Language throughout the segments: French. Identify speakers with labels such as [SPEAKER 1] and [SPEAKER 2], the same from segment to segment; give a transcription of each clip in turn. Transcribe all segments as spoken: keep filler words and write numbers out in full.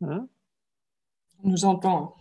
[SPEAKER 1] Hein?
[SPEAKER 2] On nous entend.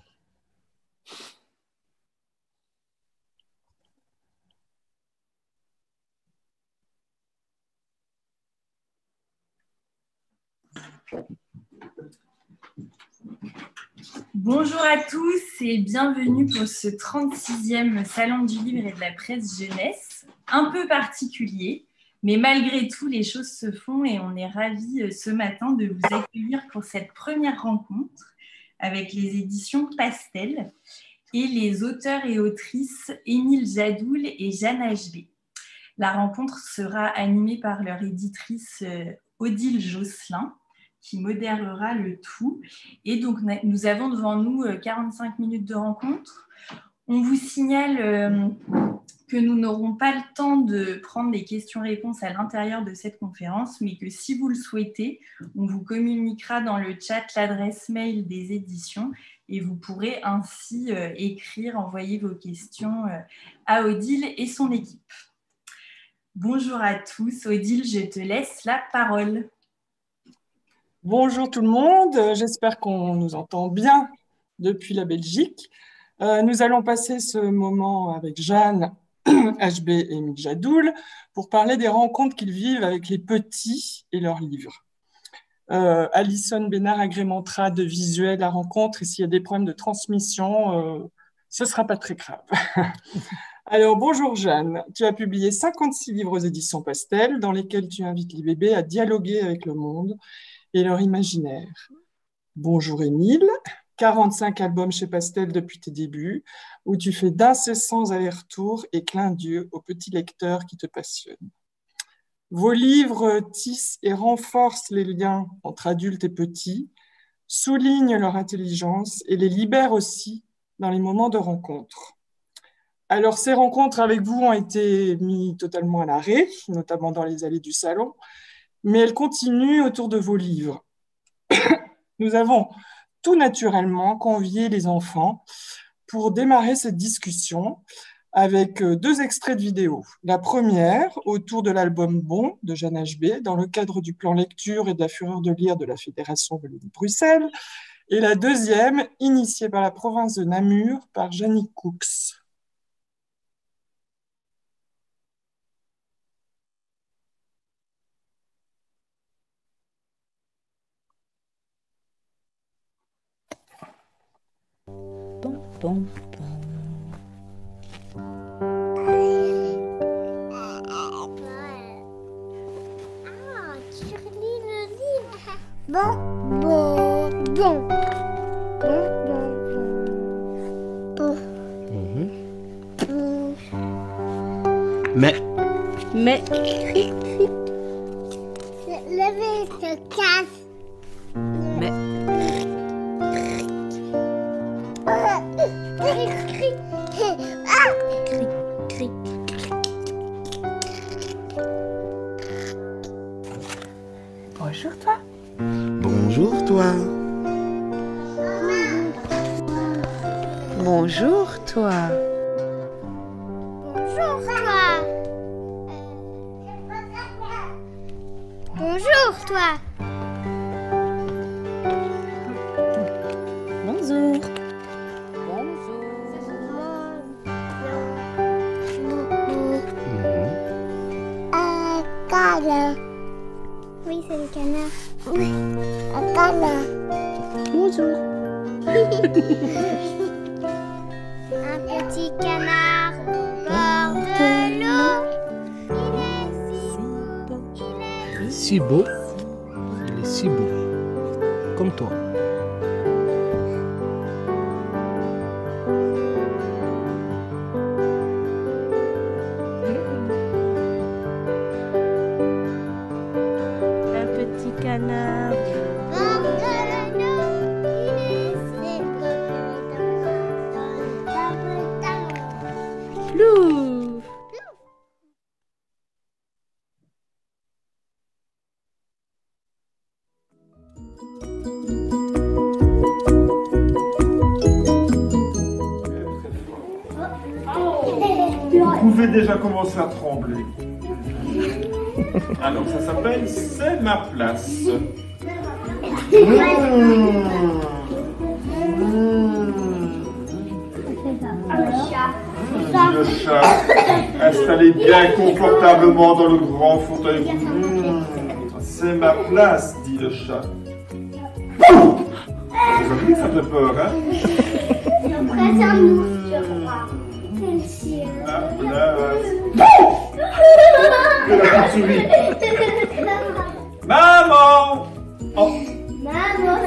[SPEAKER 3] Bonjour à tous et bienvenue pour ce trente-sixième Salon du Livre et de la Presse Jeunesse, un peu particulier, mais malgré tout, les choses se font et on est ravis ce matin de vous accueillir pour cette première rencontre avec les éditions Pastel et les auteurs et autrices Émile Jadoul et Jeanne H B. La rencontre sera animée par leur éditrice Odile Josselin, qui modérera le tout. Et donc, nous avons devant nous quarante-cinq minutes de rencontre. On vous signale que nous n'aurons pas le temps de prendre des questions-réponses à l'intérieur de cette conférence, mais que si vous le souhaitez, on vous communiquera dans le chat l'adresse mail des éditions et vous pourrez ainsi écrire, envoyer vos questions à Odile et son équipe. Bonjour à tous. Odile, je te laisse la parole.
[SPEAKER 2] Bonjour tout le monde, j'espère qu'on nous entend bien depuis la Belgique. Euh, nous allons passer ce moment avec Jeanne H B et Émile Jadoul pour parler des rencontres qu'ils vivent avec les petits et leurs livres. Euh, Alison Bénard agrémentera de visuels la rencontre et s'il y a des problèmes de transmission, euh, ce ne sera pas très grave. Alors, bonjour Jeanne, tu as publié cinquante-six livres aux éditions Pastel dans lesquels tu invites les bébés à dialoguer avec le monde et leur imaginaire. Bonjour Émile, quarante-cinq albums chez Pastel depuis tes débuts, où tu fais d'incessants allers-retours et clins d'yeux aux petits lecteurs qui te passionnent. Vos livres tissent et renforcent les liens entre adultes et petits, soulignent leur intelligence et les libèrent aussi dans les moments de rencontre. Alors, ces rencontres avec vous ont été mises totalement à l'arrêt, notamment dans les allées du salon, mais elles continuent autour de vos livres. Nous avons tout naturellement convié les enfants pour démarrer cette discussion avec deux extraits de vidéo. La première, autour de l'album Bon de Jeanne H B, dans le cadre du plan lecture et de la fureur de lire de la Fédération Wallonie-Bruxelles, et la deuxième, initiée par la province de Namur par Jannick Cooks.
[SPEAKER 4] Bon, bon, bon.
[SPEAKER 5] Ah, tu relis le livre. Bon, bon, bon. Bon, bon, bon. Bon.
[SPEAKER 4] Mhm.
[SPEAKER 5] Bon.
[SPEAKER 4] Mais, mais,
[SPEAKER 5] Le verre se casse.
[SPEAKER 4] mais,
[SPEAKER 5] Ah, cri, cri. Ah, cri, cri.
[SPEAKER 4] bonjour toi. Bonjour toi. Bonjour toi.
[SPEAKER 5] Bonjour toi. Bonjour toi.
[SPEAKER 4] Bonjour.
[SPEAKER 5] Un canard. Oui, c'est le canard. Oui, un canard.
[SPEAKER 4] Bonjour.
[SPEAKER 5] Un petit canard au bord de l'eau. Il est si beau. Il est
[SPEAKER 6] Si beau, il est si beau, comme toi.
[SPEAKER 4] Un petit canard.
[SPEAKER 5] au bord de l'eau. Il est si beau. Dans un pantalon.
[SPEAKER 4] Plouf.
[SPEAKER 1] Vous pouvez déjà commencer à trembler. Alors, ça s'appelle C'est ma place. Le chat, installé bien confortablement dans le grand fauteuil. Mmh, c'est ma place, dit le chat. Vous avez vu que ça fait peur, hein?
[SPEAKER 5] Après, un ours, je crois.
[SPEAKER 1] La place. Que la petite souris. Maman! Oh.
[SPEAKER 5] Maman,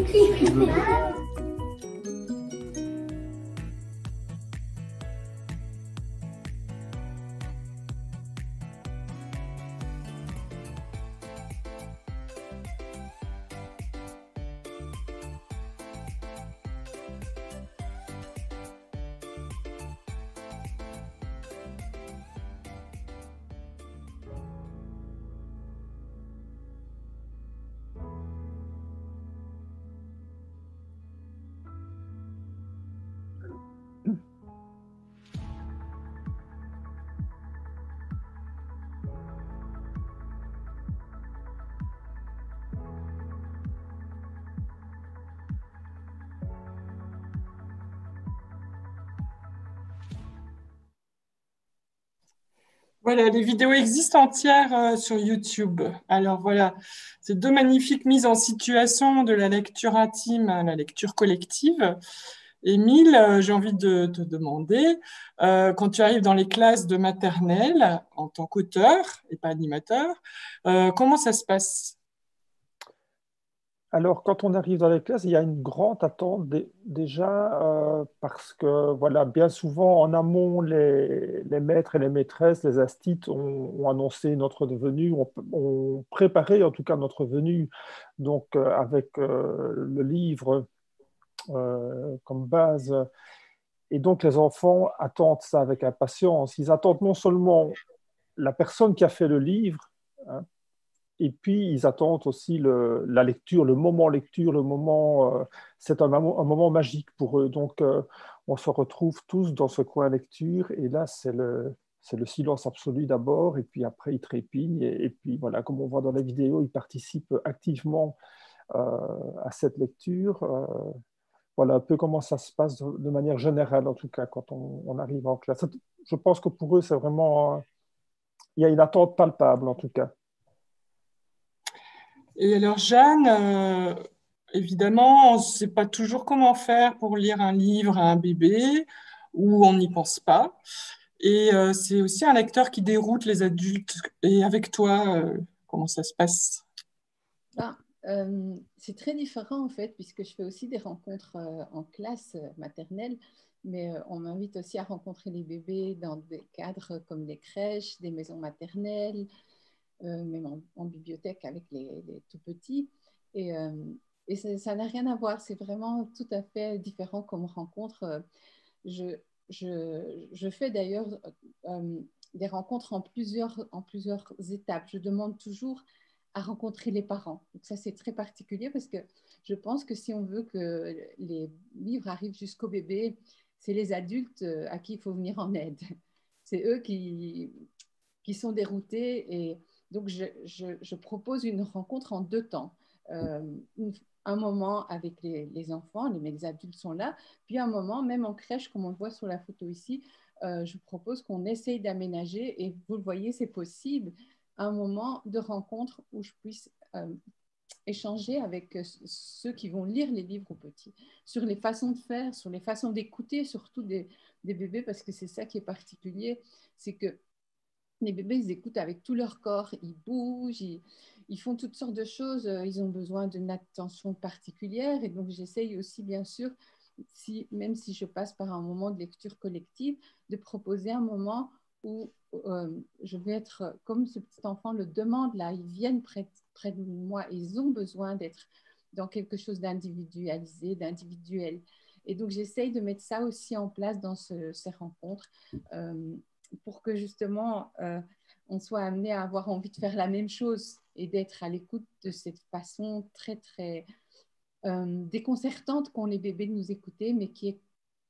[SPEAKER 2] Voilà, les vidéos existent entières euh, sur YouTube. Alors voilà, ces deux magnifiques mises en situation de la lecture intime à la lecture collective. Émile, euh, j'ai envie de te demander, euh, quand tu arrives dans les classes de maternelle en tant qu'auteur et pas animateur, euh, comment ça se passe?
[SPEAKER 6] Alors, quand on arrive dans les classes, il y a une grande attente dé- déjà euh, parce que, voilà, bien souvent en amont, les, les maîtres et les maîtresses, les astites ont, ont annoncé notre venue, ont, ont préparé en tout cas notre venue, donc euh, avec euh, le livre euh, comme base. Et donc, les enfants attendent ça avec impatience. Ils attendent non seulement la personne qui a fait le livre, hein, et puis, ils attendent aussi le, la lecture, le moment lecture, le moment. Euh, c'est un, moment- un moment magique pour eux. Donc, euh, on se retrouve tous dans ce coin lecture. Et là, c'est le, c'est le silence absolu d'abord. Et puis après, ils trépignent. Et, et puis, voilà, comme on voit dans la vidéo, ils participent activement euh, à cette lecture. Euh, voilà un peu comment ça se passe de, de manière générale, en tout cas, quand on, on arrive en classe. Je pense que pour eux, c'est vraiment. Euh, il y a une attente palpable, en tout cas.
[SPEAKER 2] Et alors, Jeanne, euh, évidemment, on ne sait pas toujours comment faire pour lire un livre à un bébé, ou on n'y pense pas. Et euh, c'est aussi un lecteur qui déroute les adultes. Et avec toi, euh, comment ça se passe?
[SPEAKER 7] Ben, euh, c'est très différent en fait, puisque je fais aussi des rencontres euh, en classe euh, maternelle, mais euh, on m'invite aussi à rencontrer les bébés dans des cadres comme les crèches, des maisons maternelles, euh, même en, en bibliothèque avec les, les tout petits. Et, euh, et ça ça n'a rien à voir, c'est vraiment tout à fait différent comme rencontre. Je, je, je fais d'ailleurs euh, des rencontres en plusieurs, en plusieurs étapes. Je demande toujours à rencontrer les parents. Donc ça, c'est très particulier parce que je pense que si on veut que les livres arrivent jusqu'au bébé, c'est les adultes à qui il faut venir en aide. C'est eux qui, qui sont déroutés. Et donc, je, je, je propose une rencontre en deux temps. Euh, une, un moment avec les, les enfants, les, les adultes sont là, puis un moment, même en crèche, comme on le voit sur la photo ici, euh, je propose qu'on essaye d'aménager, et vous le voyez, c'est possible, un moment de rencontre où je puisse euh, échanger avec ceux qui vont lire les livres aux petits, sur les façons de faire, sur les façons d'écouter, surtout des, des bébés, parce que c'est ça qui est particulier, c'est que les bébés, ils écoutent avec tout leur corps, ils bougent, ils, ils font toutes sortes de choses, ils ont besoin d'une attention particulière. Et donc, j'essaye aussi, bien sûr, si, même si je passe par un moment de lecture collective, de proposer un moment où euh, je vais être, comme ce petit enfant le demande, là, ils viennent près, près de moi, ils ont besoin d'être dans quelque chose d'individualisé, d'individuel. Et donc, j'essaye de mettre ça aussi en place dans ce, ces rencontres. Euh, pour que justement euh, on soit amené à avoir envie de faire la même chose et d'être à l'écoute de cette façon très très euh, déconcertante qu'ont les bébés de nous écouter, mais qui est,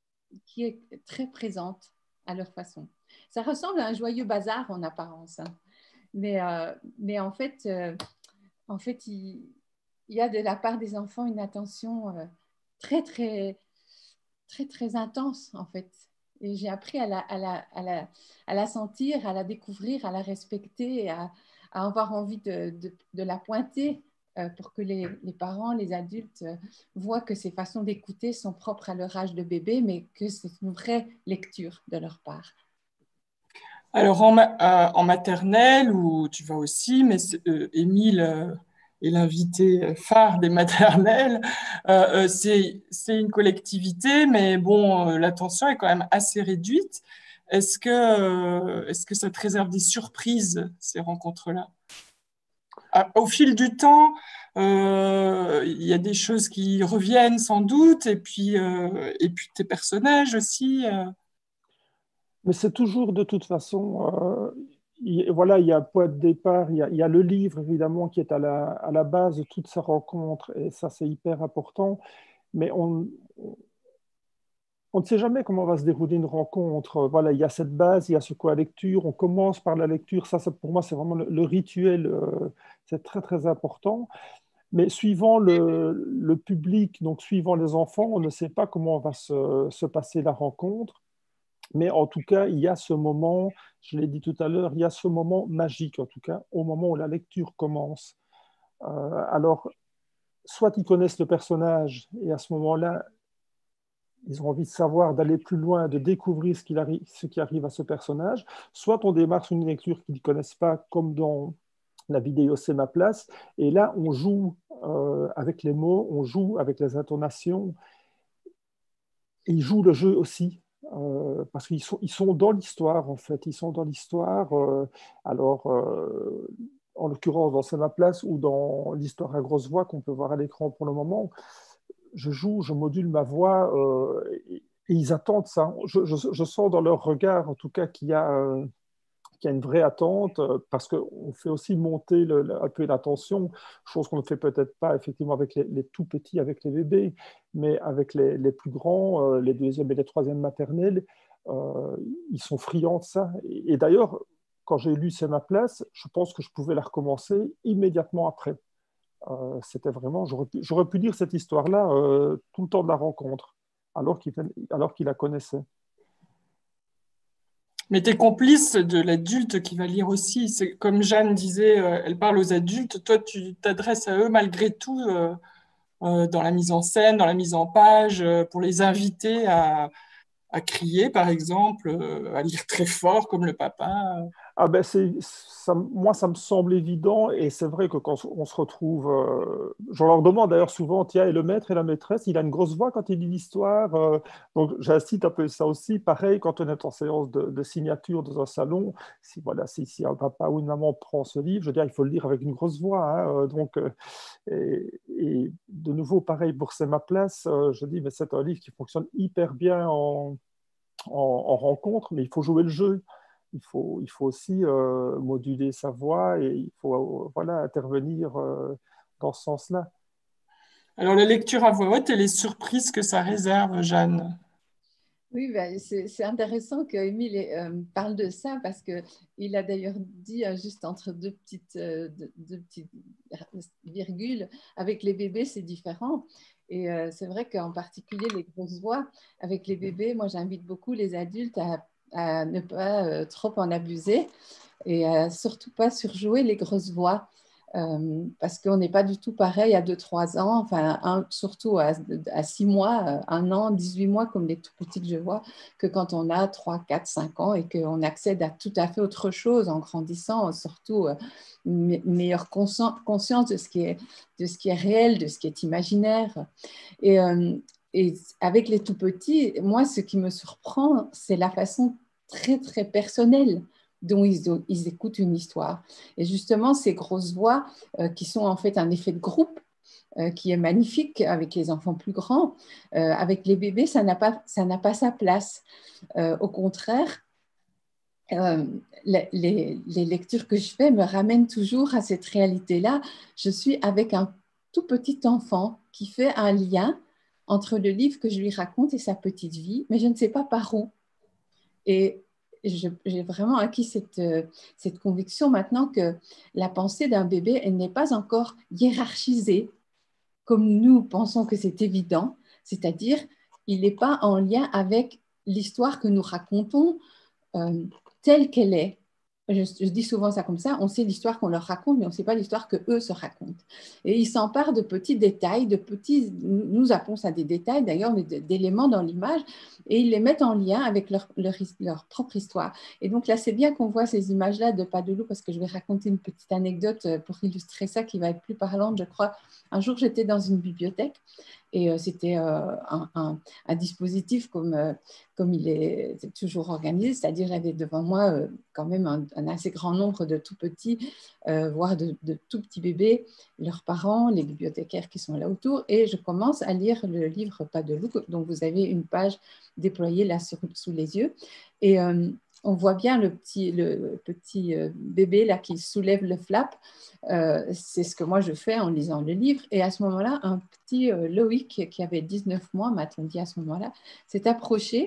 [SPEAKER 7] qui est très présente à leur façon. Ça ressemble à un joyeux bazar en apparence, hein. mais, euh, mais en fait, euh, en fait il, il y a de la part des enfants une attention euh, très, très, très, très intense, en fait. Et j'ai appris à la, à, la, à, la, à la sentir, à la découvrir, à la respecter, à, à avoir envie de, de, de la pointer euh, pour que les, les parents, les adultes euh, voient que ces façons d'écouter sont propres à leur âge de bébé, mais que c'est une vraie lecture de leur part.
[SPEAKER 2] Alors, en, ma- euh, en maternelle, où tu vas aussi, mais c'est- euh, Émile euh, est l'invité phare des maternelles, euh, euh, c'est, c'est une collectivité, mais bon, euh, l'attention est quand même assez réduite. Est-ce que, euh, est-ce que ça te réserve des surprises, ces rencontres-là? Ah, au fil du temps, euh, il y a des choses qui reviennent sans doute, et puis, euh, et puis tes personnages aussi. euh.
[SPEAKER 6] Mais c'est toujours de toute façon, euh, il, voilà, il y a un point de départ, il y a, il y a le livre évidemment qui est à la, à la base de toute sa rencontre, et ça c'est hyper important, mais on, on ne sait jamais comment va se dérouler une rencontre. Voilà, il y a cette base, il y a ce quoi lecture, on commence par la lecture, ça, ça pour moi c'est vraiment le, le rituel, euh, c'est très très important. Mais suivant le, le public, donc suivant les enfants, on ne sait pas comment va se, se passer la rencontre. Mais en tout cas, il y a ce moment, je l'ai dit tout à l'heure, il y a ce moment magique, en tout cas, au moment où la lecture commence. Euh, alors, soit ils connaissent le personnage, et à ce moment-là, ils ont envie de savoir, d'aller plus loin, de découvrir ce, qu'il arri- ce qui arrive à ce personnage, soit on démarre sur une lecture qu'ils ne connaissent pas, comme dans la vidéo C'est ma place, et là, on joue euh, avec les mots, on joue avec les intonations, et ils jouent le jeu aussi. Euh, parce qu'ils sont, ils sont dans l'histoire, en fait. Ils sont dans l'histoire. Euh, alors, euh, en l'occurrence, dans C'est ma place ou dans l'histoire à grosse voix qu'on peut voir à l'écran pour le moment, je joue, je module ma voix euh, et, et ils attendent ça. Je, je, je sens dans leur regard, en tout cas, qu'il y a, euh, qu'il y a une vraie attente euh, parce qu'on fait aussi monter le, le- un peu la tension, chose qu'on ne fait peut-être pas effectivement avec les, les tout petits, avec les bébés, mais avec les, les plus grands, euh, les deuxièmes et les troisièmes maternelles, euh, ils sont friands de ça. Et, et d'ailleurs, quand j'ai lu C'est ma place, je pense que je pouvais la recommencer immédiatement après. Euh, c'était vraiment, j'aurais pu, j'aurais pu lire cette histoire-là euh, tout le temps de la rencontre, alors qu'il, alors qu'il la connaissait.
[SPEAKER 2] Mais tu es complice de l'adulte qui va lire aussi. C'est comme Jeanne disait, euh, elle parle aux adultes. Toi, tu t'adresses à eux malgré tout euh, euh, dans la mise en scène, dans la mise en page, euh, pour les inviter à, à crier, par exemple, euh, à lire très fort comme le papa.
[SPEAKER 6] Ah ben c'est, ça, moi, ça me semble évident et c'est vrai que quand on se retrouve, euh, je leur demande d'ailleurs souvent, tiens, et le maître et la maîtresse, il a une grosse voix quand il lit l'histoire. euh, donc j'incite un peu ça aussi. Pareil, quand on est en séance de, de signature dans un salon, si, voilà, si, si un papa ou une maman prend ce livre, je veux dire, il faut le lire avec une grosse voix. Hein, euh, donc, euh, et, et de nouveau, pareil pour C'est ma place, euh, je dis, mais c'est un livre qui fonctionne hyper bien en, en, en rencontre, mais il faut jouer le jeu. Il faut, il faut aussi euh, moduler sa voix et il faut euh, voilà, intervenir euh, dans ce sens-là.
[SPEAKER 2] Alors, la lecture à voix haute et les surprises que ça réserve, Jeanne.
[SPEAKER 7] Oui, ben, c'est c'est intéressant qu'Émile euh, parle de ça parce qu'il a d'ailleurs dit euh, juste entre deux petites, euh, deux, deux petites virgules, avec les bébés, c'est différent. Et euh, c'est vrai qu'en particulier, les grosses voix, avec les bébés, moi j'invite beaucoup les adultes à, à ne pas euh, trop en abuser et à surtout pas surjouer les grosses voix. Euh, parce qu'on n'est pas du tout pareil à deux trois ans, enfin, un, surtout à, à six mois, un an, dix-huit mois, comme les tout petits que je vois, que quand on a trois quatre cinq ans et qu'on accède à tout à fait autre chose en grandissant, surtout euh, une meilleure conscience de ce, qui est, de ce qui est réel, de ce qui est imaginaire. Et, euh, et avec les tout petits, moi, ce qui me surprend, c'est la façon très, très personnelle dont ils, ils écoutent une histoire. Et justement, ces grosses voix euh, qui sont en fait un effet de groupe euh, qui est magnifique avec les enfants plus grands, euh, avec les bébés, ça n'a pas, ça n'a pas sa place. Euh, au contraire, euh, les, les, les lectures que je fais me ramènent toujours à cette réalité-là. Je suis avec un tout petit enfant qui fait un lien entre le livre que je lui raconte et sa petite vie, mais je ne sais pas par où. Et j'ai vraiment acquis cette, cette conviction maintenant que la pensée d'un bébé, elle n'est pas encore hiérarchisée. comme nous pensons que c'est évident, c'est-à-dire il n'est pas en lien avec l'histoire que nous racontons euh, telle qu'elle est. Je, je dis souvent ça comme ça, on sait l'histoire qu'on leur raconte, mais on ne sait pas l'histoire qu'eux se racontent. Et ils s'emparent de petits détails, de petits, nous appelons ça des détails d'ailleurs, d'éléments dans l'image, et ils les mettent en lien avec leur, leur, leur propre histoire. Et donc là, c'est bien qu'on voit ces images-là de Pas de loup, parce que je vais raconter une petite anecdote pour illustrer ça qui va être plus parlante, je crois. Un jour, j'étais dans une bibliothèque, et euh, c'était euh, un, un, un dispositif comme, euh, comme il est, est toujours organisé, c'est-à-dire j'avais devant moi euh, quand même un, un assez grand nombre de tout petits, euh, voire de, de tout petits bébés, leurs parents, les bibliothécaires qui sont là autour, et je commence à lire le livre Pas de loup, dont vous avez une page déployée là sur, sous les yeux. Et euh, on voit bien le petit, le petit euh, bébé là qui soulève le flap. Euh, c'est ce que moi je fais en lisant le livre. Et à ce moment-là, un petit euh, Loïc qui avait dix-neuf mois, m'a-t-on dit à ce moment-là, s'est approché,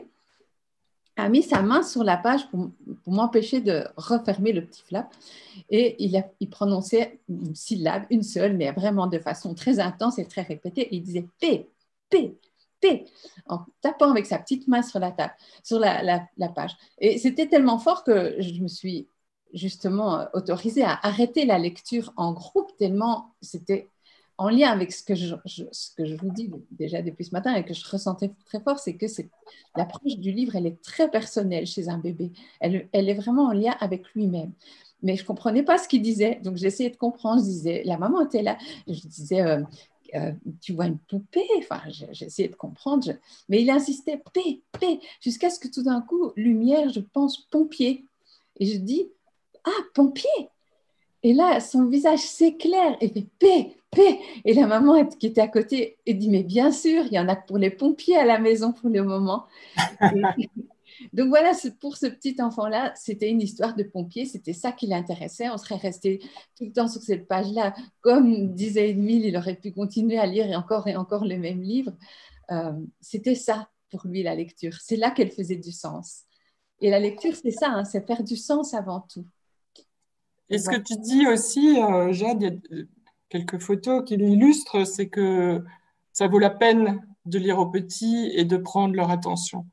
[SPEAKER 7] a mis sa main sur la page pour, pour m'empêcher de refermer le petit flap. Et il, a, il prononçait une syllabe, une seule, mais vraiment de façon très intense et très répétée. Et il disait P, P, P, en tapant avec sa petite main sur la table, sur la, la, la page. Et c'était tellement fort que je me suis justement autorisée à arrêter la lecture en groupe, tellement c'était en lien avec ce que je, je, ce que je vous dis déjà depuis ce matin et que je ressentais très fort, c'est que c'est, l'approche du livre, elle est très personnelle chez un bébé. Elle, elle est vraiment en lien avec lui-même. Mais je ne comprenais pas ce qu'il disait, donc j'essayais de comprendre. Je disais, la maman était là. Je disais, euh, euh, tu vois une poupée? Enfin, j'essayais de comprendre. Je... Mais il insistait, P, P, jusqu'à ce que tout d'un coup, lumière, je pense, pompier. Et je dis, ah, pompier! Et là, son visage s'éclaire et fait P, P. Et la maman qui était à côté, elle dit, mais bien sûr, il y en a pour les pompiers à la maison pour le moment. Et donc voilà, pour ce petit enfant-là, c'était une histoire de pompiers, c'était ça qui l'intéressait. On serait resté tout le temps sur cette page-là. Comme disait Émile, il aurait pu continuer à lire et encore et encore le même livre. Euh, c'était ça pour lui, la lecture. C'est là qu'elle faisait du sens. Et la lecture, c'est ça, hein, c'est faire du sens avant tout.
[SPEAKER 2] Et ce que tu dis aussi, euh, Jade, il y a quelques photos qui l'illustrent, c'est que ça vaut la peine de lire aux petits et de prendre leur attention.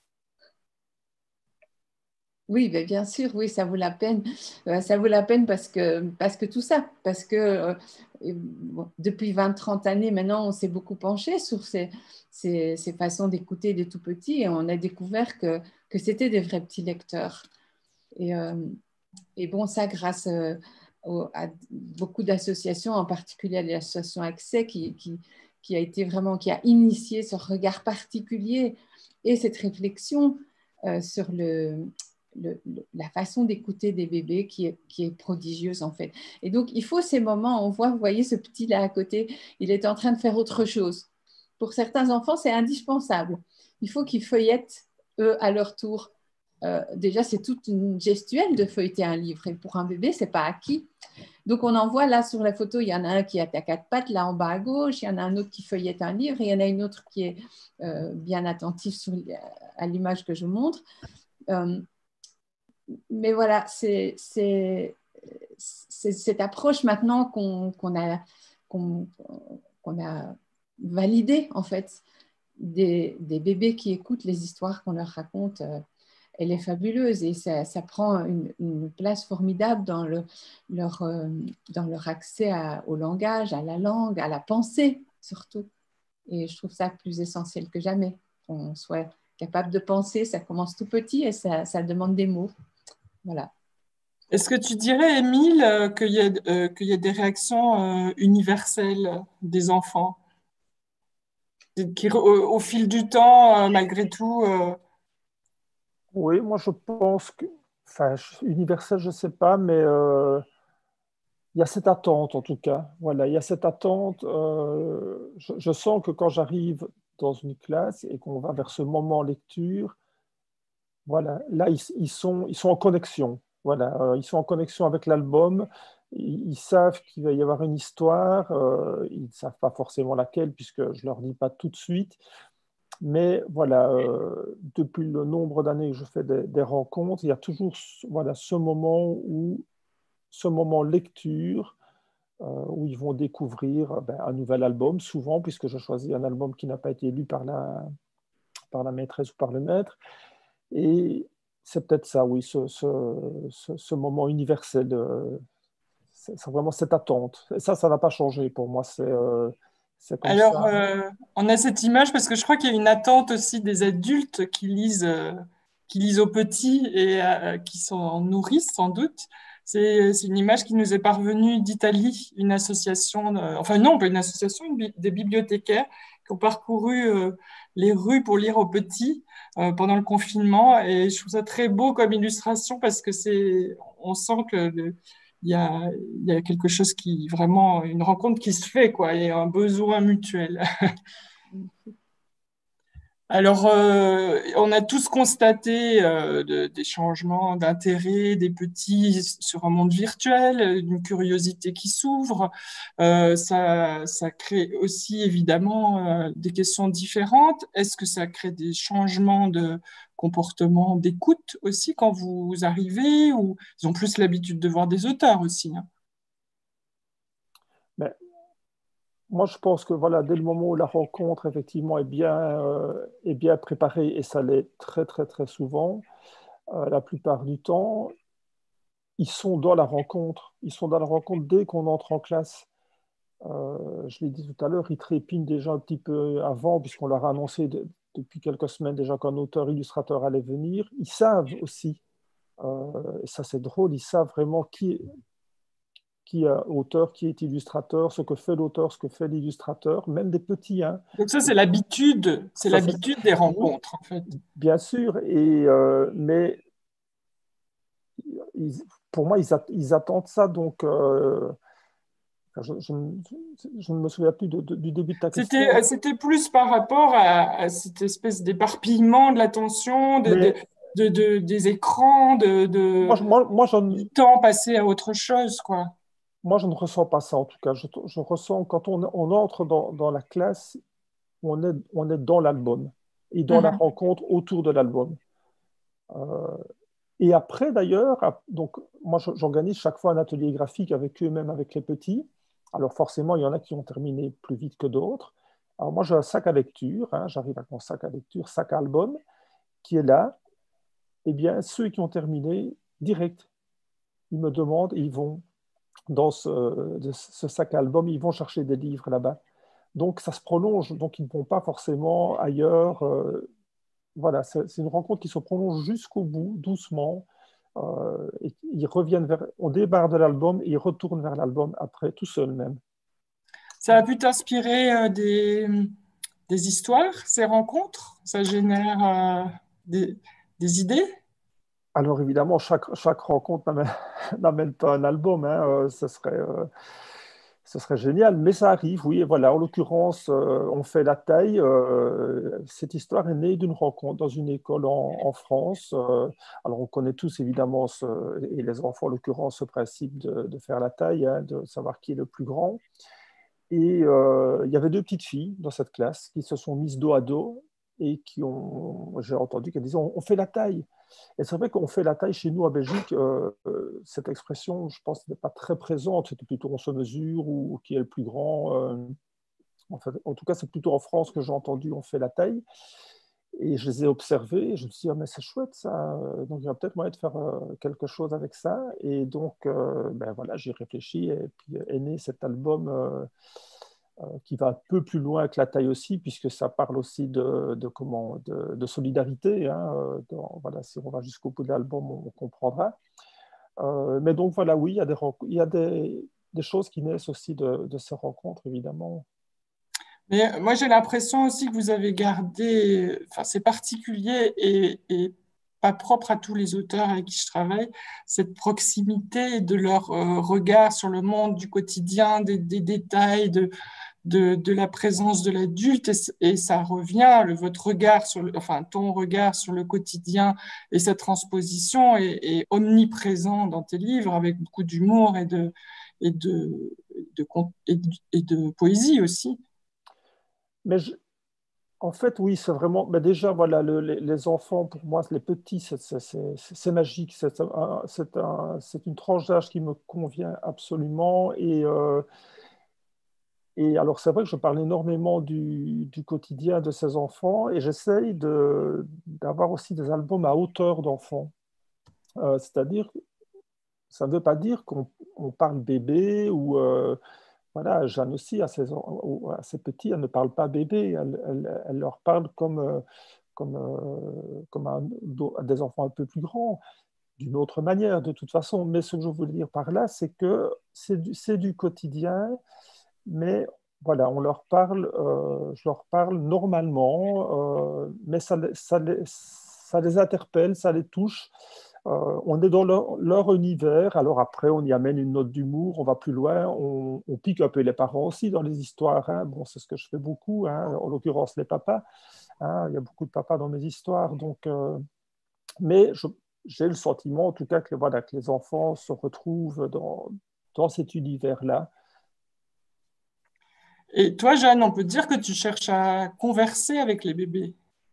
[SPEAKER 7] Oui, ben bien sûr, oui, ça vaut la peine. Euh, ça vaut la peine parce que, parce que tout ça, parce que euh, bon, depuis vingt trente années maintenant, on s'est beaucoup penché sur ces, ces, ces façons d'écouter des tout petits et on a découvert que, que c'était des vrais petits lecteurs. Et, euh, et bon, ça grâce euh, au, à beaucoup d'associations, en particulier à l'association Accès, qui, qui, qui a été vraiment, qui a initié ce regard particulier et cette réflexion euh, sur le... Le, le, la façon d'écouter des bébés qui est, qui est prodigieuse en fait. Et donc, il faut ces moments, on voit, vous voyez ce petit là à côté, il est en train de faire autre chose. Pour certains enfants, c'est indispensable. Il faut qu'ils feuillettent, eux, à leur tour. Euh, déjà, c'est toute une gestuelle de feuilleter un livre. Et pour un bébé, ce n'est pas acquis. Donc, on en voit là sur la photo, il y en a un qui est à quatre pattes, là en bas à gauche, il y en a un autre qui feuillette un livre, et il y en a une autre qui est euh, bien attentive sur, à l'image que je montre. Euh, Mais voilà, c'est cette approche maintenant qu'on qu'on a, qu'on qu'on a validée, en fait, des, des bébés qui écoutent les histoires qu'on leur raconte. Euh, elle est fabuleuse et ça, ça prend une, une place formidable dans, le, leur, euh, dans leur accès à, au langage, à la langue, à la pensée, surtout. Et je trouve ça plus essentiel que jamais. Qu'on soit capable de penser, ça commence tout petit et ça, ça demande des mots. Voilà.
[SPEAKER 2] Est-ce que tu dirais, Émile, euh, qu'il y a, euh, qu'il y a des réactions euh, universelles des enfants qui, au, au fil du temps, euh, malgré tout euh...
[SPEAKER 6] Oui, moi je pense que, enfin, universel, je ne sais pas, mais euh, il y a cette attente en tout cas. Voilà, il y a cette attente. Euh, je, je sens que quand j'arrive dans une classe et qu'on va vers ce moment lecture, voilà, là ils, ils sont, ils sont en connexion. Voilà, euh, ils sont en connexion avec l'album. Ils, ils savent qu'il va y avoir une histoire. Euh, ils ne savent pas forcément laquelle puisque je ne leur dis pas tout de suite. Mais voilà, euh, depuis le nombre d'années que je fais des, des rencontres, il y a toujours voilà, ce moment où, ce moment lecture euh, où ils vont découvrir ben, un nouvel album, souvent, puisque je choisis un album qui n'a pas été lu par la, par la maîtresse ou par le maître. Et c'est peut-être ça, oui, ce, ce, ce, ce moment universel. Euh, c'est c'est vraiment cette attente. Et ça, ça n'a pas changé pour moi. C'est euh, c'est comme
[SPEAKER 2] Alors,
[SPEAKER 6] ça.
[SPEAKER 2] euh, on a cette image parce que je crois qu'il y a une attente aussi des adultes qui lisent, euh, qui lisent aux petits et euh, qui s'en nourrissent sans doute. C'est, c'est une image qui nous est parvenue d'Italie, une association, de- enfin non, pas une association, une bi- des bibliothécaires qui ont parcouru euh, les rues pour lire aux petits euh, pendant le confinement. Et je trouve ça très beau comme illustration parce que c'est, on sent que le- il y a, il y a quelque chose qui, vraiment, une rencontre qui se fait, quoi, et un besoin mutuel. Alors, euh, on a tous constaté euh, de- des changements d'intérêt des petits sur un monde virtuel, une curiosité qui s'ouvre. Euh, ça, ça crée aussi évidemment euh, des questions différentes. Est-ce que ça crée des changements de comportement, d'écoute aussi quand vous arrivez, ou ils ont plus l'habitude de voir des auteurs aussi, hein?
[SPEAKER 6] Mais moi, je pense que voilà, dès le moment où la rencontre effectivement est bien, euh, est bien préparée, et ça l'est très très très souvent, euh, la plupart du temps, ils sont dans la rencontre. Ils sont dans la rencontre dès qu'on entre en classe. Euh, je l'ai dit tout à l'heure, ils trépignent déjà un petit peu avant, puisqu'on leur a annoncé de- depuis quelques semaines déjà qu'un auteur-illustrateur allait venir. Ils savent aussi, euh, et ça c'est drôle, ils savent vraiment qui, qui est auteur, qui est illustrateur, ce que fait l'auteur, ce que fait l'illustrateur, même des petits. Hein.
[SPEAKER 2] Donc ça, c'est l'habitude, c'est
[SPEAKER 6] Ça, c'est-
[SPEAKER 2] l'habitude des
[SPEAKER 6] oui,
[SPEAKER 2] rencontres, en fait.
[SPEAKER 6] bien sûr, et, euh, mais ils- pour moi, ils, at- ils attendent ça, donc euh, je, je ne je ne me souviens plus de- de- du début de ta
[SPEAKER 2] C'était,
[SPEAKER 6] question.
[SPEAKER 2] euh, c'était plus par rapport à, à cette espèce d'éparpillement de l'attention, de, de,
[SPEAKER 6] Mais
[SPEAKER 2] de- de- des écrans, de,
[SPEAKER 6] moi,
[SPEAKER 2] de-
[SPEAKER 6] je- moi, moi, je, ne-
[SPEAKER 2] du temps passé à autre chose, quoi.
[SPEAKER 6] moi, je ne ressens pas ça, en tout cas. Je, je ressens quand on, on entre dans, dans la classe, on est, on est dans l'album et dans la
[SPEAKER 2] Mhm.
[SPEAKER 6] rencontre autour de l'album. Euh, et après, d'ailleurs, ap- donc, moi, je- j'organise chaque fois un atelier graphique avec eux, même avec les petits. Alors, forcément, il y en a qui ont terminé plus vite que d'autres. Alors, moi, j'ai un sac à lecture, hein, j'arrive avec mon sac à lecture, sac à album, qui est là. Eh bien, ceux qui ont terminé, direct, ils me demandent, ils vont dans ce, de ce sac à album, ils vont chercher des livres là-bas. Donc, ça se prolonge, donc ils ne vont pas forcément ailleurs. Euh, voilà, c'est c'est une rencontre qui se prolonge jusqu'au bout, doucement. Euh, et ils reviennent vers, on débarre de l'album et ils retournent vers l'album après, tout seul même.
[SPEAKER 2] Ça a pu t'inspirer euh, des, des histoires, ces rencontres? Ça génère euh, des, des idées?
[SPEAKER 6] Alors évidemment, chaque, chaque rencontre n'amène n'amène pas un album, hein, euh, ce serait, euh, ce serait génial, mais ça arrive, oui. Et voilà, en l'occurrence, euh, on fait la taille. Euh, cette histoire est née d'une rencontre dans une école en, en France. Euh, alors on connaît tous évidemment, ce, et les enfants en l'occurrence, ce principe de, de faire la taille, hein, de savoir qui est le plus grand. Et euh, il y avait deux petites filles dans cette classe qui se sont mises dos à dos et qui ont, j'ai entendu qu'elles disaient, on, on fait la taille. Et c'est vrai qu'on fait la taille chez nous en Belgique. Euh, euh, cette expression, je pense, n'est pas très présente. C'était plutôt on se mesure ou, ou qui est le plus grand. Euh, en fait, en tout cas, c'est plutôt en France que j'ai entendu on fait la taille. Et je les ai observés. Et je me suis dit, ah, mais c'est chouette ça. Donc, il y a peut-être moyen de faire euh, quelque chose avec ça. Et donc, euh, ben voilà, j'y réfléchis. Et puis est né cet album. Euh, euh, qui va un peu plus loin que la taille aussi, puisque ça parle aussi de, de, comment, de, de solidarité. Hein, euh, dans, voilà, si on va jusqu'au bout de l'album, on comprendra. Euh, mais donc voilà, oui, il y a des, il y a des, des choses qui naissent aussi de, de ces rencontres, évidemment.
[SPEAKER 2] Mais moi, j'ai l'impression aussi que vous avez gardé, enfin, c'est particulier et, et pas propre à tous les auteurs avec qui je travaille, cette proximité de leur euh, regard sur le monde du quotidien, des, des détails, de, de, de la présence de l'adulte. Et, et ça revient, le, votre regard sur le, enfin, ton regard sur le quotidien et cette transposition est, est omniprésent dans tes livres avec beaucoup d'humour et de, et de, de, et de, et de poésie aussi.
[SPEAKER 6] Mais je, En fait, oui, c'est vraiment. Ben déjà, voilà, le- les, les enfants, pour moi, les petits, c'est c'est- c'est- c'est magique. C'est un- c'est un- c'est une tranche d'âge qui me convient absolument. Et, euh, et alors, c'est vrai que je parle énormément du, du quotidien de ces enfants et j'essaye de, d'avoir aussi des albums à hauteur d'enfants. Euh, c'est-à-dire, ça ne veut pas dire qu'on on parle bébé ou. euh, Voilà, Jeanne aussi, à ses, en- à ses petits, elle ne parle pas bébé, elle, elle- elle leur parle comme, euh, comme, euh, comme un- à des enfants un peu plus grands, d'une autre manière de toute façon. Mais ce que je veux dire par là, c'est que c'est du, c'est du quotidien, mais voilà, on leur parle, euh, je leur parle normalement, euh, mais ça, les- ça, les, ça les interpelle, ça les touche. Euh, on est dans leur, leur univers, alors après on y amène une note d'humour, on va plus loin, on, on pique un peu les parents aussi dans les histoires, hein. Bon, c'est ce que je fais beaucoup, hein, en l'occurrence les papas, hein. Il y a beaucoup de papas dans mes histoires, donc, euh, mais je- j'ai le sentiment en tout cas que, voilà, que les enfants se retrouvent dans, dans cet univers-là.
[SPEAKER 2] Et toi, Jeanne, on peut dire que tu cherches à converser avec les bébés.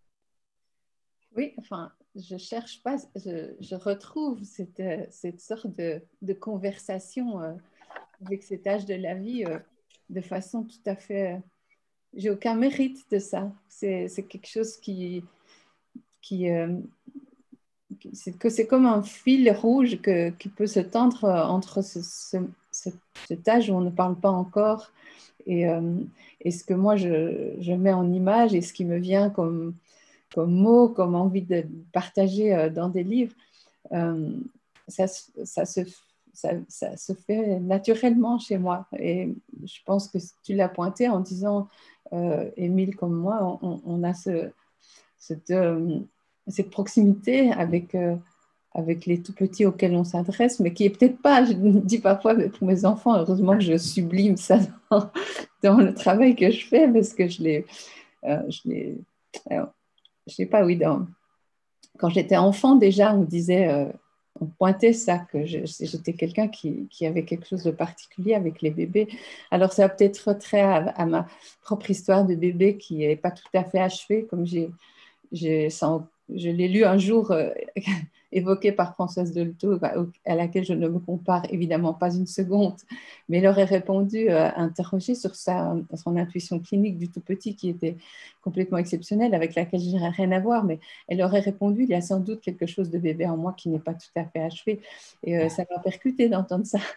[SPEAKER 7] Oui, enfin, je cherche pas, je, je retrouve cette, euh, cette sorte de, de conversation euh, avec cet âge de la vie euh, de façon tout à fait. euh, J'ai aucun mérite de ça. C'est c'est quelque chose qui, qui, euh, qui- c'est que c'est comme un fil rouge que, qui peut se tendre euh, entre ce, ce- ce- cet âge où on ne parle pas encore et, euh, et ce que moi je, je mets en image et ce qui me vient comme, comme mot, comme envie de partager euh, dans des livres. Euh, ça, se- ça, se, ça, ça se fait naturellement chez moi. Et je pense que tu l'as pointé en disant, euh, Émile comme moi, on, on a ce, cette, euh, cette proximité avec, euh, avec les tout petits auxquels on s'adresse, mais qui est peut-être pas, je me dis parfois mais pour mes enfants, heureusement que je sublime ça dans, dans le travail que je fais, parce que je l'ai, euh, je l'ai, euh, je sais pas, oui, dans, quand j'étais enfant, déjà, on disait, euh, on pointait ça, que je- j'étais quelqu'un qui, qui avait quelque chose de particulier avec les bébés. Alors, ça a peut-être trait à, à ma propre histoire de bébé qui n'est pas tout à fait achevée, comme j'ai j'ai- sans- je l'ai lu un jour euh, évoqué par Françoise Dolto, à laquelle je ne me compare évidemment pas une seconde, mais elle aurait répondu, euh, interrogée sur sa, son intuition clinique du tout petit qui était complètement exceptionnelle, avec laquelle je n'aurais rien à voir, mais elle aurait répondu, il y a sans doute quelque chose de bébé en moi qui n'est pas tout à fait achevé. Et euh, ça m'a percuté d'entendre ça.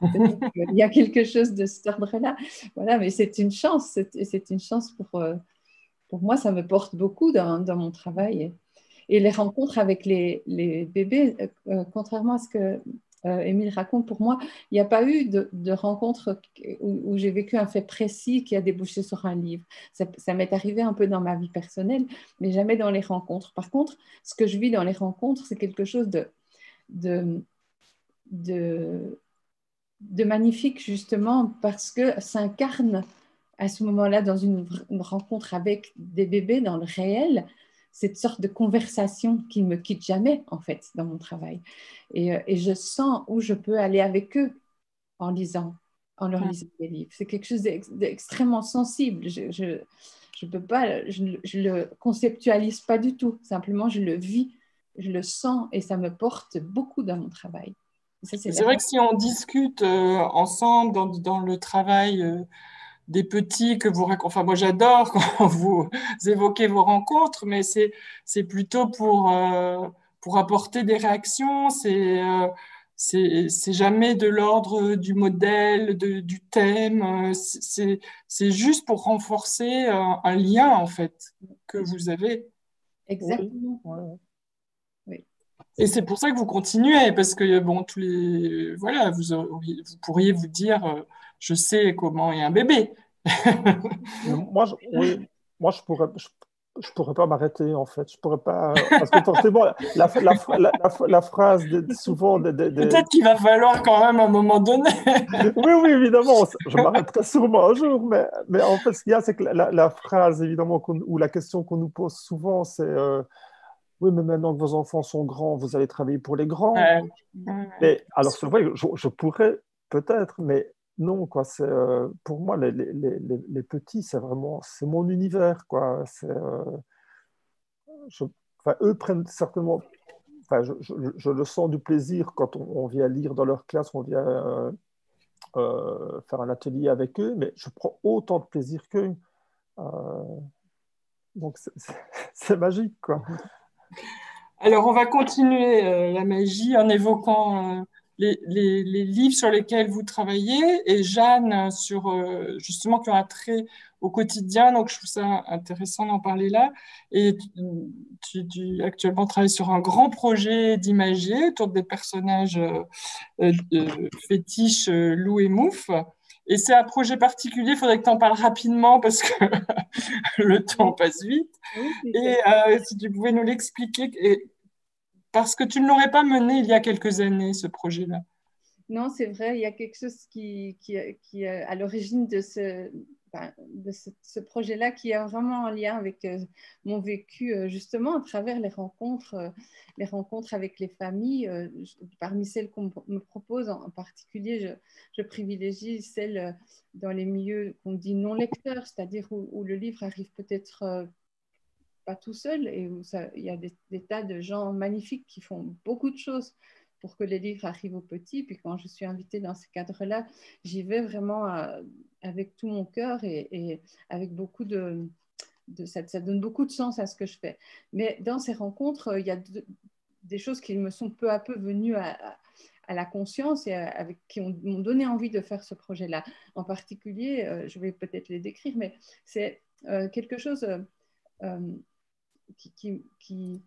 [SPEAKER 7] Il y a quelque chose de cet ordre-là. Voilà, mais c'est une chance, c'est c'est une chance pour... euh, pour moi, ça me porte beaucoup dans, dans mon travail. Et, et les rencontres avec les, les bébés, euh, euh, contrairement à ce que euh, Émile raconte, pour moi, il n'y a pas eu de, de rencontre où, où j'ai vécu un fait précis qui a débouché sur un livre. Ça, ça m'est arrivé un peu dans ma vie personnelle, mais jamais dans les rencontres. Par contre, ce que je vis dans les rencontres, c'est quelque chose de, de, de, de magnifique, justement, parce que ça incarne à ce moment-là, dans une, une rencontre avec des bébés dans le réel, cette sorte de conversation qui ne me quitte jamais, en fait, dans mon travail. Et, euh, et je sens où je peux aller avec eux en lisant, en leur lisant des livres. C'est quelque chose d'ex- d'extrêmement sensible. Je, je, je peux pas, je ne je le conceptualise pas du tout. Simplement, je le vis, je le sens et ça me porte beaucoup dans mon travail. Et ça, c'est
[SPEAKER 2] C'est vrai que si on discute euh, ensemble dans, dans le travail euh, des petits que vous racontez, enfin moi j'adore quand vous évoquez vos rencontres, mais c'est c'est plutôt pour euh, pour apporter des réactions. C'est euh, c'est c'est jamais de l'ordre du modèle, de, du thème. euh, C'est c'est juste pour renforcer un, un lien en fait que vous avez.
[SPEAKER 6] Oui,
[SPEAKER 7] exactement.
[SPEAKER 6] ouais.
[SPEAKER 7] Oui.
[SPEAKER 2] Et c'est pour ça que vous continuez, parce que bon, tous les voilà, vous auriez- vous pourriez vous dire, euh, je sais comment est un bébé.
[SPEAKER 6] Mais moi, je, oui, moi, je pourrais, je, je pourrais pas m'arrêter, en fait. Je pourrais pas, euh, parce que forcément, la, la, la, la, la- la phrase, de- souvent, des, des- des-
[SPEAKER 2] Peut-être qu'il va falloir quand même à un moment donné.
[SPEAKER 6] oui, oui, évidemment, je m'arrêterai sûrement un jour, mais, mais en fait, ce qu'il y a, c'est que la, la- la phrase, évidemment, qu'on- ou la question qu'on nous pose souvent, c'est euh, oui, mais maintenant que vos enfants sont grands, vous allez travailler pour les grands.
[SPEAKER 2] Ouais, ouais,
[SPEAKER 6] Mais alors, c'est vrai, je, je pourrais peut-être, mais non, quoi. C'est, euh, pour moi, les, les, les, les petits, c'est vraiment, c'est mon univers, quoi. C'est, euh, je, enfin, eux prennent certainement, enfin, je, je, je le sens du plaisir quand on, on vient lire dans leur classe, on vient euh, euh, faire un atelier avec eux, mais je prends autant de plaisir qu'eux. Euh, donc, c'est c'est- c'est magique, quoi.
[SPEAKER 2] Alors, on va continuer euh, la magie en évoquant euh, les, les- les livres sur lesquels vous travaillez et Jeanne euh, sur euh, justement qui ont un trait au quotidien. Donc, je trouve ça intéressant d'en parler là. Et tu, tu- tu actuellement travailles sur un grand projet d'imagier autour des personnages euh, euh, euh, fétiches euh, loup et mouffe. Et c'est un projet particulier. Il faudrait que tu en parles rapidement parce que le temps passe vite.
[SPEAKER 7] Oui, c'est
[SPEAKER 2] Et euh, si tu pouvais nous l'expliquer, et- parce que tu ne l'aurais pas mené il y a quelques années, ce projet-là.
[SPEAKER 7] Non, c'est vrai, il y a quelque chose qui, qui, qui est à l'origine de ce, enfin, de ce, ce projet-là qui est vraiment en lien avec euh, mon vécu, euh, justement, à travers les rencontres, euh, les rencontres avec les familles. Euh, je- parmi celles qu'on me propose, en, en particulier, je, je privilégie celles euh, dans les milieux qu'on dit non lecteurs, c'est-à-dire où, où le livre arrive peut-être euh, pas tout seul et où ça, il y a des, des tas de gens magnifiques qui font beaucoup de choses pour que les livres arrivent aux petits. Puis quand je suis invitée dans ces cadres-là, j'y vais vraiment à- avec tout mon cœur et, et avec beaucoup de, de ça, ça donne beaucoup de sens à ce que je fais. Mais dans ces rencontres, il y a de- des choses qui me sont peu à peu venues à, à- à la conscience et à- avec, qui ont- m'ont donné envie de faire ce projet-là. En particulier, euh, je vais peut-être les décrire, mais c'est euh, quelque chose euh, euh, qui, qui, qui,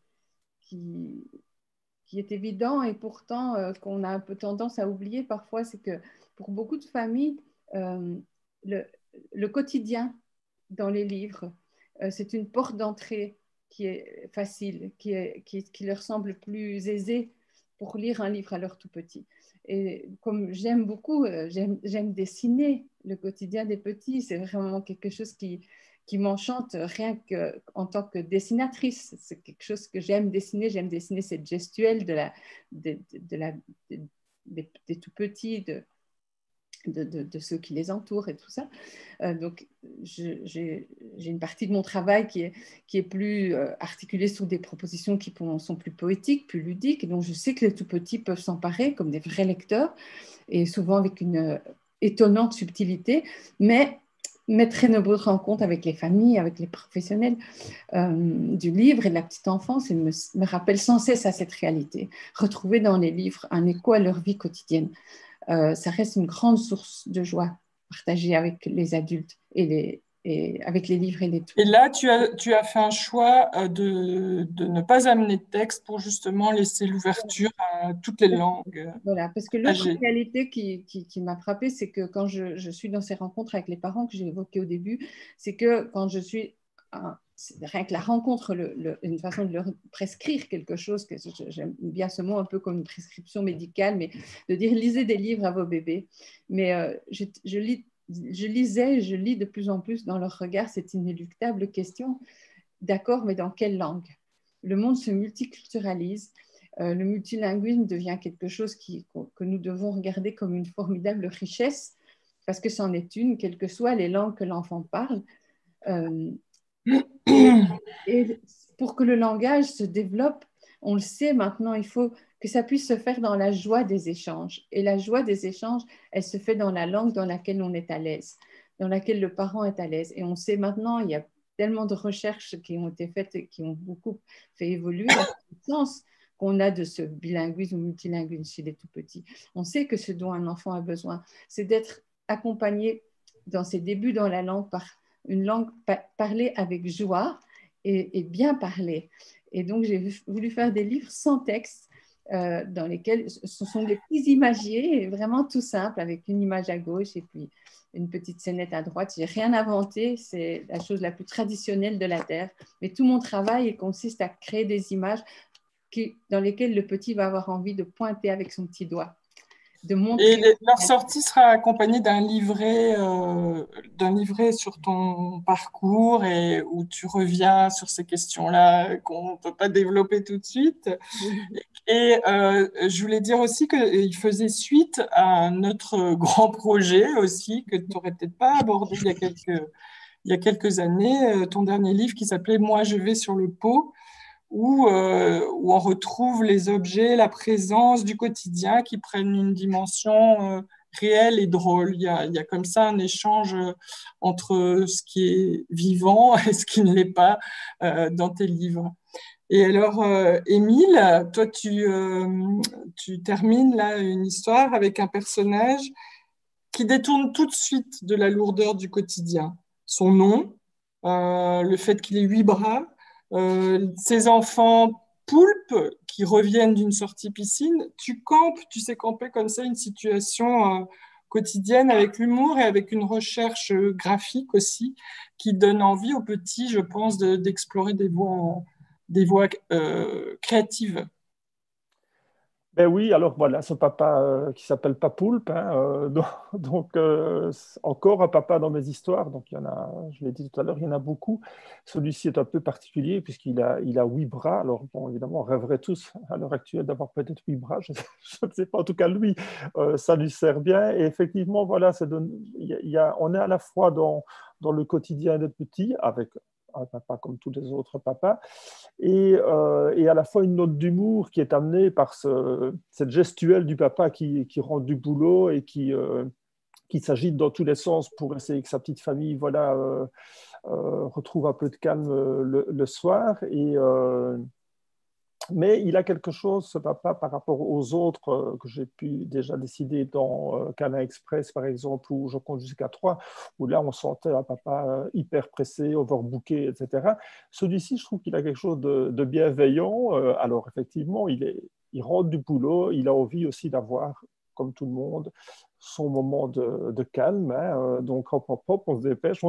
[SPEAKER 7] qui, qui est évident et pourtant euh, qu'on a un peu tendance à oublier parfois, c'est que pour beaucoup de familles, euh, le, le quotidien dans les livres, euh, c'est une porte d'entrée qui est facile, qui, est, qui, qui leur semble plus aisée pour lire un livre à leur tout petit. Et comme j'aime beaucoup, euh, j'aime, j'aime dessiner le quotidien des petits, c'est vraiment quelque chose qui, qui m'enchante rien qu'en tant que dessinatrice. C'est quelque chose que j'aime dessiner, j'aime dessiner cette gestuelle de la, de, de, de la, de, des, des tout petits, de, de, de, de ceux qui les entourent et tout ça. Euh, donc, je, j'ai, j'ai une partie de mon travail qui est, qui est plus euh, articulée sous des propositions qui sont plus poétiques, plus ludiques, et donc je sais que les tout petits peuvent s'emparer comme des vrais lecteurs, et souvent avec une euh, étonnante subtilité, mais mettre très nombreuses rencontres avec les familles, avec les professionnels euh, du livre et de la petite enfance, et me, me rappelle sans cesse à cette réalité. Retrouver dans les livres un écho à leur vie quotidienne. Euh, ça reste une grande source de joie partagée avec les adultes et, les, et avec les livres et les tout.
[SPEAKER 2] Et là, tu as, tu as fait un choix euh, de, de ne pas amener de texte pour justement laisser l'ouverture à toutes les langues
[SPEAKER 7] Voilà, parce que l'autre
[SPEAKER 2] âgées.
[SPEAKER 7] réalité qui, qui, qui m'a frappée, c'est que quand je, je suis dans ces rencontres avec les parents que j'ai évoquées au début, c'est que quand je suis, un, rien que la rencontre, le, le, une façon de leur prescrire quelque chose, que j'aime bien ce mot un peu comme une prescription médicale, mais de dire lisez des livres à vos bébés. Mais euh, je, je, lis, je lisais, je lis de plus en plus dans leur regard cette inéluctable question, d'accord, mais dans quelle langue? Le monde se multiculturalise. Euh, le multilinguisme devient quelque chose qui, que nous devons regarder comme une formidable richesse, parce que c'en est une, quelles que soient les langues que l'enfant parle. Euh, et, et pour que le langage se développe, on le sait maintenant, il faut que ça puisse se faire dans la joie des échanges. Et la joie des échanges, elle se fait dans la langue dans laquelle on est à l'aise, dans laquelle le parent est à l'aise. Et on sait maintenant, il y a tellement de recherches qui ont été faites et qui ont beaucoup fait évoluer la connaissance qu'on a de ce bilinguisme ou multilinguisme chez les tout-petits. On sait que ce dont un enfant a besoin, c'est d'être accompagné dans ses débuts dans la langue par une langue pa- parlée avec joie et, et bien parlée. Et donc, j'ai voulu faire des livres sans texte, euh, dans lesquels ce sont des petits imagiers, vraiment tout simple, avec une image à gauche et puis une petite scénette à droite. J'ai rien inventé, c'est la chose la plus traditionnelle de la Terre. Mais tout mon travail consiste à créer des images qui, dans lesquelles le petit va avoir envie de pointer avec son petit doigt. de montrer.
[SPEAKER 2] Et les- leur sortie sera accompagnée d'un livret, euh, d'un livret sur ton parcours et où tu reviens sur ces questions-là qu'on ne peut pas développer tout de suite. Et euh, je voulais dire aussi qu'il faisait suite à un autre grand projet aussi que tu n'aurais peut-être pas abordé il y a quelques, il y a quelques années, euh, ton dernier livre qui s'appelait Moi, je vais sur le pot, où, euh, où on retrouve les objets, la présence du quotidien qui prennent une dimension euh, réelle et drôle. Il y a, il y a comme ça un échange euh, entre ce qui est vivant et ce qui ne l'est pas euh, dans tes livres. Et alors, euh, Émile, toi, tu, euh, tu termines là une histoire avec un personnage qui détourne tout de suite de la lourdeur du quotidien. Son nom, euh, le fait qu'il ait huit bras, euh, ses enfants poulpes qui reviennent d'une sortie piscine. Tu campes, tu sais camper comme ça une situation euh, quotidienne avec l'humour et avec une recherche euh, graphique aussi qui donne envie aux petits, je pense, de- d'explorer des voies, des voies euh, créatives.
[SPEAKER 6] Ben oui, alors voilà, ce papa euh, qui s'appelle Papoulpe, hein, euh, donc, donc, euh, c'est encore un papa dans mes histoires, donc il y en a, je l'ai dit tout à l'heure, il y en a beaucoup. Celui-ci est un peu particulier puisqu'il a, il a huit bras, alors bon, évidemment, on rêverait tous à l'heure actuelle d'avoir peut-être huit bras, je, je ne sais pas, en tout cas lui, euh, ça lui sert bien, et effectivement, voilà, c'est de- il y a- il y a- on est à la fois dans, dans le quotidien des petits, avec un papa comme tous les autres papas, et, euh, et à la fois une note d'humour qui est amenée par ce, cette gestuelle du papa qui, qui rentre du boulot et qui, euh, qui s'agite dans tous les sens pour essayer que sa petite famille voilà, euh, euh, retrouve un peu de calme euh, le, le soir. Et, euh, mais il a quelque chose, ce papa, par rapport aux autres euh, que j'ai pu déjà décider dans euh, Câlin Express, par exemple, où je compte jusqu'à trois, où là, on sentait un papa euh, hyper pressé, overbooké, et cetera. Celui-ci, je trouve qu'il a quelque chose de, de bienveillant. Euh, alors, effectivement, il, est, il rentre du boulot, il a envie aussi d'avoir, comme tout le monde, son moment de, de calme. Hein. Euh, donc, hop, hop, hop, on se dépêche, on,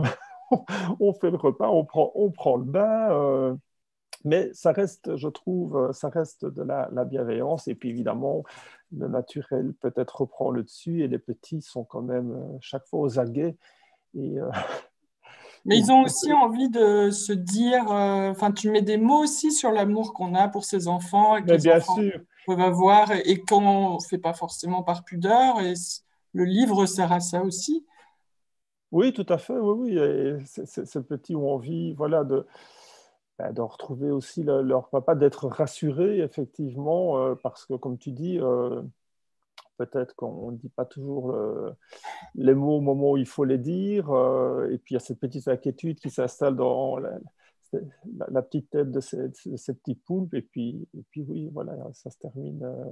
[SPEAKER 6] on fait le repas, on prend, on prend le bain. Euh, mais ça reste, je trouve, ça reste de la, la bienveillance. Et puis évidemment, le naturel peut-être reprend le dessus et les petits sont quand même euh, chaque fois aux aguets. Et, euh,
[SPEAKER 2] Mais
[SPEAKER 6] et
[SPEAKER 2] ils ont aussi envie de se dire, euh, enfin, tu mets des mots aussi sur l'amour qu'on a pour ses enfants et que
[SPEAKER 6] mais
[SPEAKER 2] les
[SPEAKER 6] bien
[SPEAKER 2] enfants
[SPEAKER 6] sûr,
[SPEAKER 2] peuvent avoir et qu'on ne fait pas forcément par pudeur. Et c- le livre sert à ça aussi.
[SPEAKER 6] oui, tout à fait, oui, oui. Et c'est- c'est- ces petits ont envie, voilà, de, ben, de retrouver aussi le- leur papa, d'être rassurés, effectivement, euh, parce que comme tu dis, euh, peut-être qu'on ne dit pas toujours euh, les mots au moment où il faut les dire, euh, et puis il y a cette petite inquiétude qui s'installe dans la, la- la petite tête de ces, de ces petits poulpes, et puis, et puis oui, voilà, ça se termine. euh,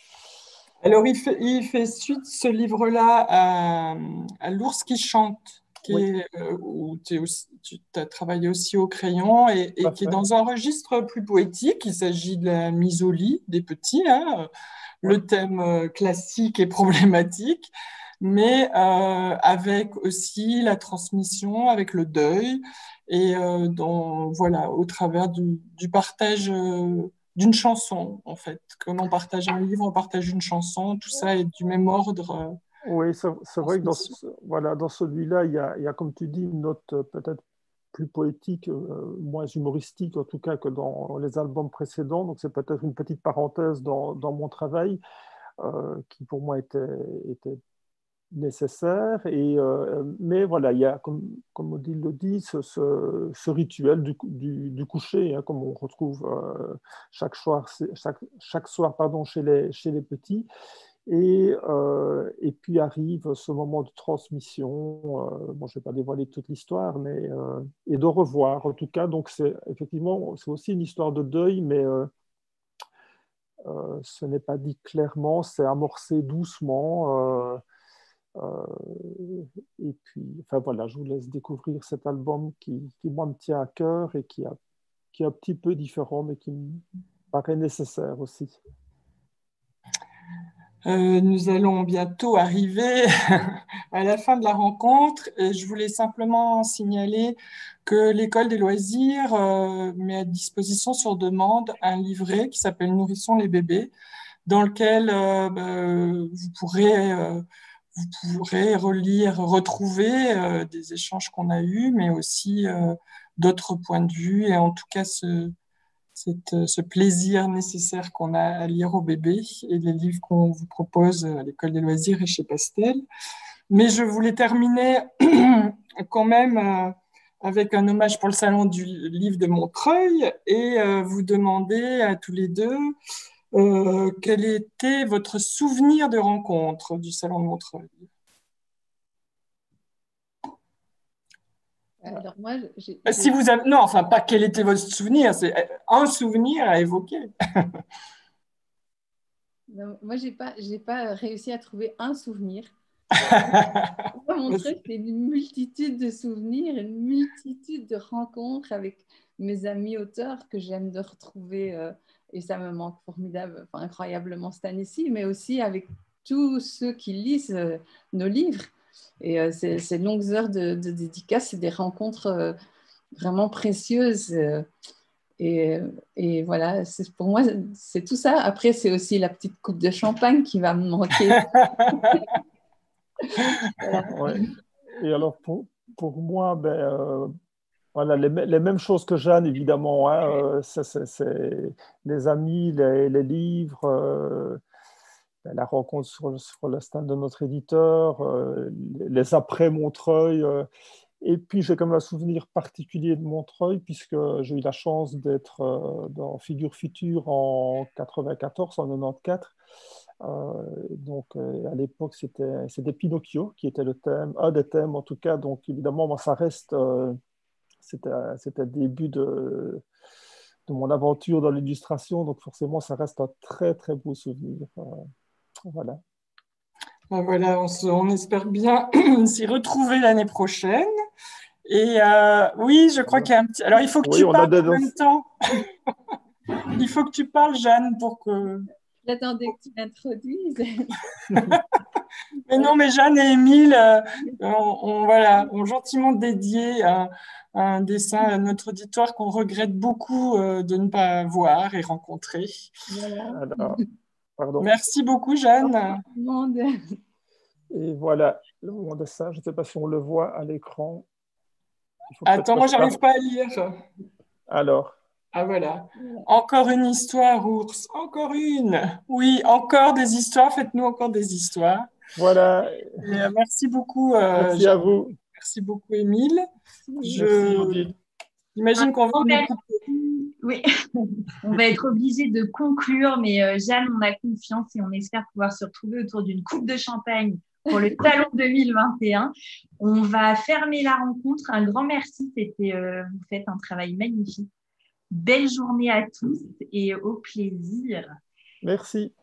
[SPEAKER 2] Alors, il fait, il fait suite ce livre-là à, à L'ours qui chante, qui
[SPEAKER 6] Oui,
[SPEAKER 2] est, euh, où t'es aussi- tu as travaillé aussi au crayon et,
[SPEAKER 6] tout
[SPEAKER 2] et
[SPEAKER 6] à
[SPEAKER 2] qui est
[SPEAKER 6] fait.
[SPEAKER 2] dans un registre plus poétique. Il s'agit de la mise au lit des petits, hein,
[SPEAKER 6] Oui.
[SPEAKER 2] le thème euh, classique et problématique, mais euh, avec aussi la transmission, avec le deuil, et euh, dans, voilà, au travers du, du partage euh, d'une chanson, en fait. Comme on partage un livre, on partage une chanson, tout ça est du même ordre. euh,
[SPEAKER 6] Oui, c'est c'est vrai que dans,
[SPEAKER 2] transmission.
[SPEAKER 6] ce- voilà, dans celui-là, il y a, il y a, comme tu dis, une note euh, peut-être plus poétique, euh, moins humoristique en tout cas que dans les albums précédents. Donc c'est peut-être une petite parenthèse dans, dans mon travail euh, qui pour moi était, était nécessaire. Et, euh, mais voilà, il y a, comme, comme Odile le dit, ce, ce, ce rituel du, du, du coucher, hein, comme on retrouve euh, chaque soir, chaque, chaque soir pardon, chez, les, chez les petits. Et, euh, et puis arrive ce moment de transmission. Euh, bon, je ne vais pas dévoiler toute l'histoire, mais euh, et de revoir en tout cas. Donc c'est effectivement c'est aussi une histoire de deuil, mais euh, euh, ce n'est pas dit clairement. C'est amorcé doucement. Euh, euh, et puis, enfin voilà, je vous laisse découvrir cet album qui, qui moi me tient à cœur et qui, a, qui est un petit peu différent, mais qui me paraît nécessaire aussi.
[SPEAKER 2] Euh, nous allons bientôt arriver à la fin de la rencontre et je voulais simplement signaler que l'École des loisirs euh, met à disposition sur demande un livret qui s'appelle Nourrissons les bébés, dans lequel euh, bah, vous pourrez, euh, vous pourrez relire, retrouver euh, des échanges qu'on a eus, mais aussi euh, d'autres points de vue, et en tout cas ce, cette, ce plaisir nécessaire qu'on a à lire au bébé et les livres qu'on vous propose à l'École des loisirs et chez Pastel. Mais je voulais terminer quand même euh, avec un hommage pour le Salon du livre de Montreuil et euh, vous demander à tous les deux euh, quel était votre souvenir de rencontre du Salon de Montreuil.
[SPEAKER 7] Alors moi, j'ai,
[SPEAKER 2] Si vous avez... Non, enfin, pas quel était votre souvenir, c'est un souvenir à évoquer.
[SPEAKER 7] non, moi, j'ai pas, j'ai pas réussi à trouver un souvenir. Moi, Montreuil, c'est une multitude de souvenirs, une multitude de rencontres avec mes amis auteurs que j'aime de retrouver, euh, et ça me manque formidable, enfin, incroyablement cette année-ci, mais aussi avec tous ceux qui lisent euh, nos livres. Et euh, ces, ces longues heures de, de dédicaces, c'est des rencontres euh, vraiment précieuses. Euh, et, et voilà, c'est, pour moi, c'est tout ça. Après, c'est aussi la petite coupe de champagne qui va me manquer. Voilà.
[SPEAKER 6] Ouais. Et alors, pour, pour moi, ben, euh, voilà, les, les mêmes choses que Jeanne, évidemment. Hein, euh, c'est, c'est, c'est les amis, les, les livres, euh, la rencontre sur, sur le stand de notre éditeur, euh, les après Montreuil. Euh, et puis, j'ai comme un souvenir particulier de Montreuil, puisque j'ai eu la chance d'être euh, dans Figure Future en quatre-vingt-quatorze, en quatre-vingt-quatorze. Euh, donc, euh, à l'époque, c'était, c'était Pinocchio qui était le thème, un des thèmes en tout cas. Donc, évidemment, moi, ça reste, euh, c'était, c'était le début de, de mon aventure dans l'illustration. Donc, forcément, ça reste un très, très beau souvenir. Euh, voilà.
[SPEAKER 2] Ben voilà, on, se, on espère bien s'y retrouver l'année prochaine. Et euh, oui, je crois qu'il y a un petit... Alors, il faut que
[SPEAKER 6] Oui,
[SPEAKER 2] tu
[SPEAKER 6] on
[SPEAKER 2] parles
[SPEAKER 6] a des...
[SPEAKER 2] en même temps. Il faut que tu parles, Jeanne, pour que...
[SPEAKER 7] J'attendais que tu l'introduises.
[SPEAKER 2] Mais non, mais Jeanne et Émile euh, ont, ont, voilà, ont gentiment dédié un, un dessin à notre auditoire qu'on regrette beaucoup euh, de ne pas voir et rencontrer.
[SPEAKER 7] Voilà.
[SPEAKER 6] Alors, pardon.
[SPEAKER 2] Merci beaucoup, Jeanne.
[SPEAKER 6] Et voilà, le moment de ça, je ne sais pas si on le voit à l'écran.
[SPEAKER 2] Attends, moi, j'arrive pas à lire.
[SPEAKER 6] Alors.
[SPEAKER 2] Ah voilà. Encore une histoire, ours. Encore une. Oui, encore des histoires. Faites-nous encore des histoires.
[SPEAKER 6] Voilà.
[SPEAKER 2] Et, euh, merci beaucoup. Euh,
[SPEAKER 6] merci
[SPEAKER 2] Jeanne.
[SPEAKER 6] à vous.
[SPEAKER 2] Merci beaucoup, Émile.
[SPEAKER 6] Je... Merci,
[SPEAKER 2] J'imagine qu'on va
[SPEAKER 3] nous couper. Oui, on va être obligé de conclure, mais euh, Jeanne, on a confiance et on espère pouvoir se retrouver autour d'une coupe de champagne pour le Salon deux mille vingt et un. On va fermer la rencontre. Un grand merci. C'était, euh, vous faites un travail magnifique. Belle journée à tous et au plaisir.
[SPEAKER 6] Merci.